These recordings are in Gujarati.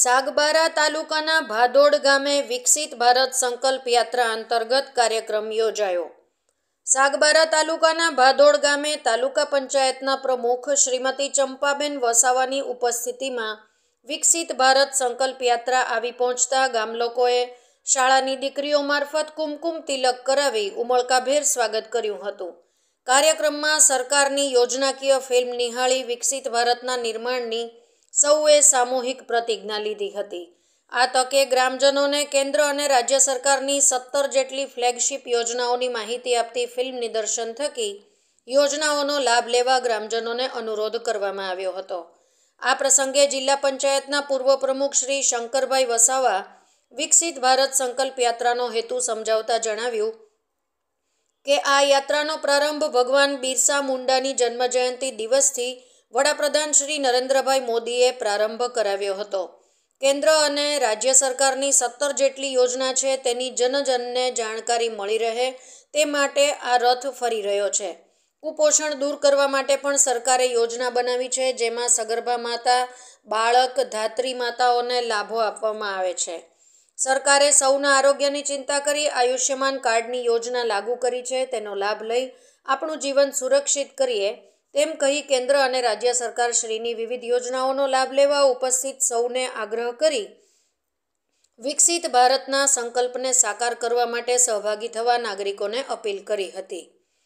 સાગબારા તાલુકાના ભાદોડ ગામે વિકસિત ભારત સંકલ્પ યાત્રા અંતર્ગત કાર્યક્રમ યોજાયો। સાગબારા તાલુકાના ભાદોડ ગામે તાલુકા પંચાયતના પ્રમુખ શ્રીમતી ચંપાબેન વસાવાની ઉપસ્થિતિમાં વિકસિત ભારત સંકલ્પ યાત્રા આવી પહોંચતા ગામ લોકોએ શાળાની દીકરીઓ મારફત કુમકુમ તિલક કરાવી ઉમળકાભેર સ્વાગત કર્યું હતું। કાર્યક્રમમાં સરકારની યોજનાકીય ફિલ્મ નિહાળી વિકસિત ભારતના નિર્માણની સૌએ સામૂહિક પ્રતિજ્ઞા લીધી હતી। આ તકે ગ્રામજનોને કેન્દ્ર અને રાજ્ય સરકારની 17 જેટલી ફ્લેગશિપ યોજનાઓની માહિતી આપતી ફિલ્મ નિદર્શન થકી યોજનાઓનો લાભ લેવા ગ્રામજનોને અનુરોધ કરવામાં આવ્યો હતો। આ પ્રસંગે જિલ્લા પંચાયતના પૂર્વ પ્રમુખ શ્રી શંકરભાઈ વસાવા વિકસિત ભારત સંકલ્પ યાત્રાનો હેતુ સમજાવતા જણાવ્યું કે આ યાત્રાનો પ્રારંભ ભગવાન બિરસા મુંડાની જન્મજયંતિ દિવસથી વડાપ્રધાન શ્રી નરેન્દ્રભાઈ મોદીએ પ્રારંભ કરાવ્યો હતો। કેન્દ્ર અને રાજ્ય સરકારની 17 જેટલી યોજના છે તેની જનજનને જાણકારી મળી રહે તે માટે આ રથ ફરી રહ્યો છે। કુપોષણ દૂર કરવા માટે પણ સરકારે યોજના બનાવી છે, જેમાં સગર્ભા માતા, બાળક, ધાત્રી માતાઓને લાભો આપવામાં આવે છે। સરકારે સૌના આરોગ્યની ચિંતા કરી આયુષ્યમાન કાર્ડની યોજના લાગુ કરી છે, તેનો લાભ લઈ આપણું જીવન સુરક્ષિત કરીએ તેમ કહી કેન્દ્ર અને રાજ્ય સરકાર શ્રીની વિવિધ યોજનાઓનો લાભ લેવા ઉપસ્થિત સૌને આગ્રહ કરી વિકસિત ભારતના સંકલ્પને સાકાર કરવા માટે સહભાગી થવા નાગરિકોને અપીલ કરી હતી।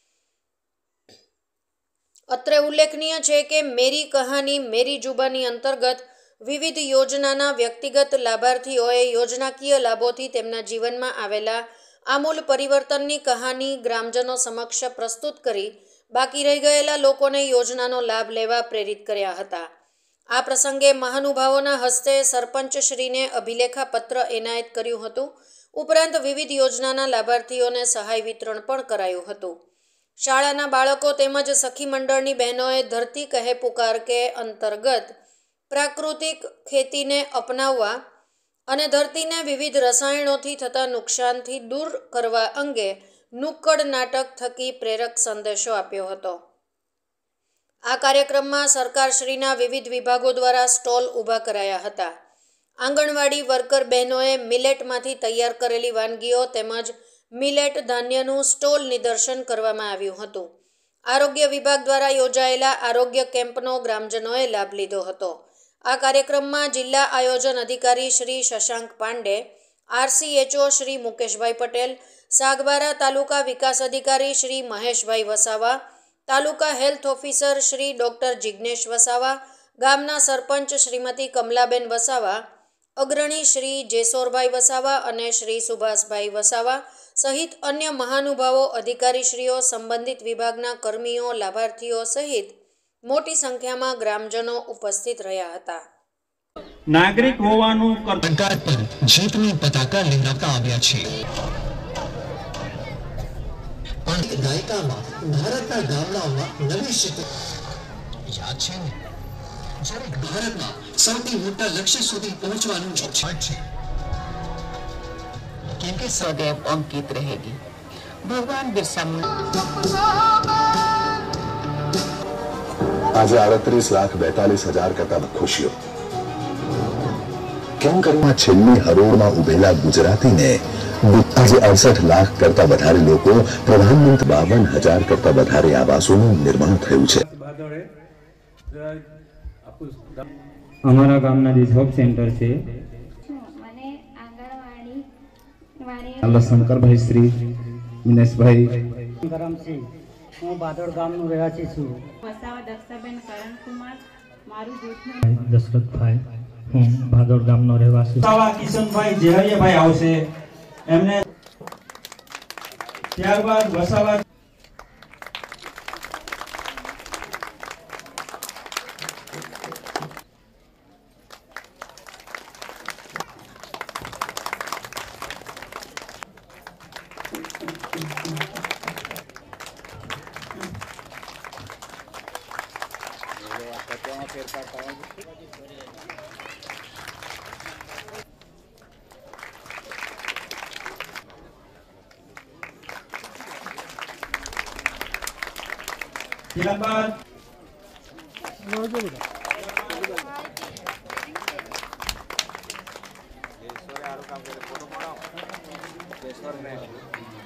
અત્રે ઉલ્લેખનીય છે કે મેરી કહાની મેરી જુબાની અંતર્ગત વિવિધ યોજનાના વ્યક્તિગત લાભાર્થીઓએ યોજનાકીય લાભોથી તેમના જીવનમાં આવેલા આમૂલ પરિવર્તનની કહાની ગ્રામજનો સમક્ષ પ્રસ્તુત કરી બાકી રહી ગયેલા લોકોને યોજનાનો લાભ લેવા પ્રેરિત કર્યા હતા। આ પ્રસંગે મહાનુભાવોના હસ્તે સરપંચશ્રીને અભિલેખા પત્ર એનાયત કર્યું હતું। ઉપરાંત વિવિધ યોજનાના લાભાર્થીઓને સહાય વિતરણ પણ કરાયું હતું। શાળાના બાળકો તેમજ સખી મંડળની બહેનોએ ધરતી કહે પુકાર કે અંતર્ગત પ્રાકૃતિક ખેતીને અપનાવવા અને ધરતીને વિવિધ રસાયણોથી થતા નુકસાનથી દૂર કરવા અંગે નુક્કડ નાટક થકી પ્રેરક સંદેશો આપ્યો હતો। આ કાર્યક્રમમાં સરકારશ્રીના વિવિધ વિભાગો દ્વારા સ્ટોલ ઊભા કરાયા હતા। આંગણવાડી વર્કર બહેનોએ મિલેટમાંથી તૈયાર કરેલી વાનગીઓ તેમજ મિલેટ ધાન્યનું સ્ટોલ નિદર્શન કરવામાં આવ્યું હતું। આરોગ્ય વિભાગ દ્વારા યોજાયેલા આરોગ્ય કેમ્પનો ગ્રામજનોએ લાભ લીધો હતો। આ કાર્યક્રમમાં જિલ્લા આયોજન અધિકારી શ્રી શશાંક પાંડે, RCHO શ્રી મુકેશભાઈ પટેલ, સાગબારા તાલુકા વિકાસ અધિકારી Shri Maheshbhai Vasava, taluka health officer Shri doctor Jignesh Vasava, ગામના સરપંચ શ્રીમતી કમલાબેન વસાવા, અગ્રણી શ્રી જેસોરભાઈ વસાવા અને શ્રી સુભાષભાઈ વસાવા સહિત અન્ય મહાનુભાવો, અધિકારીશ્રીઓ, સંબંધિત વિભાગના કર્મીઓ, લાભાર્થીઓ સહિત મોટી સંખ્યામાં ગ્રામજનો ઉપસ્થિત રહ્યા હતા। નાગરિક હોવાનું કર્તવ્ય પર જીતની પતાકા લહેરાવતા આવ્યા છે। પણ દાયકામાં ભારતના ગામડાઓમાં નવી શિક્ષણ યાદ છે ને, જ્યારે ભારતમાં સૌથી મોટા લક્ષ્ય સુધી પહોંચવાનું છે કેમ કે સदैव अंकित रहेगी भगवान बिरसा मुंडा। आज 38,42,000 करता खुशियों કેમ કરું છેલ્લી હરોળમાં ઉભેલા ગુજરાતીને આજે 68 લાખ કરતા વધારે લોકો પ્રધાનમંત્રી 52,000 કરતા વધારે આવાસોનું નિર્માણ થયું છે। અમારા ગામના જે જોબ સેન્ટર છે મને આંગણવાડી શંકરભાઈ શ્રી મિનેશભાઈ કરમસિંહ, હું ભાદોડ ગામનો રહેવાસી છું। વસાવા દક્ષાબેન કરણકુમાર, મારું જૂથનું દશરથભાઈ, હું ભાદોડ ગામનો રહેવાસી છું। કિશનભાઈ જેહરિયાભાઈ આવશે એમને, ત્યારબાદ વસાવા ત્યારબાદ કામ કરે ફોટો પડાવો કેશવરને